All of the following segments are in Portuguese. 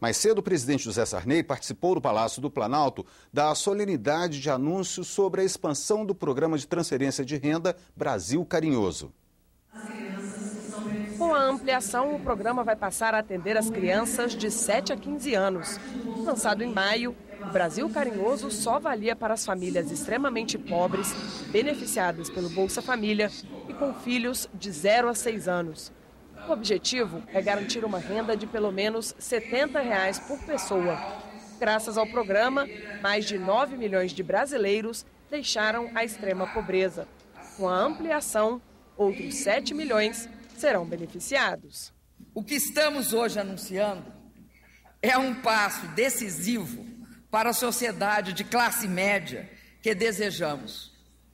Mais cedo, o presidente José Sarney participou no Palácio do Planalto da solenidade de anúncio sobre a expansão do programa de transferência de renda Brasil Carinhoso. Com a ampliação, o programa vai passar a atender as crianças de 7 a 15 anos. Lançado em maio, o Brasil Carinhoso só valia para as famílias extremamente pobres, beneficiadas pelo Bolsa Família e com filhos de 0 a 6 anos. O objetivo é garantir uma renda de pelo menos R$ 70 por pessoa. Graças ao programa, mais de 9 milhões de brasileiros deixaram a extrema pobreza. Com a ampliação, outros 7 milhões serão beneficiados. O que estamos hoje anunciando é um passo decisivo para a sociedade de classe média que desejamos.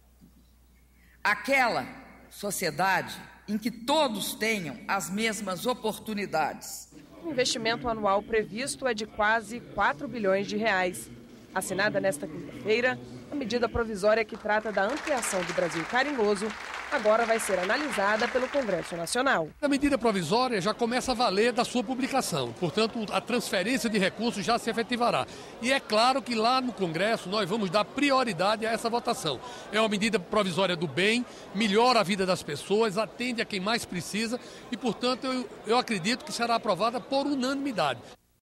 Aquela sociedade em que todos tenham as mesmas oportunidades. O investimento anual previsto é de quase 4 bilhões de reais. Assinada nesta quinta-feira, a medida provisória que trata da ampliação do Brasil Carinhoso agora vai ser analisada pelo Congresso Nacional. A medida provisória já começa a valer da sua publicação, portanto, a transferência de recursos já se efetivará. E é claro que lá no Congresso nós vamos dar prioridade a essa votação. É uma medida provisória do bem, melhora a vida das pessoas, atende a quem mais precisa e, portanto, eu acredito que será aprovada por unanimidade.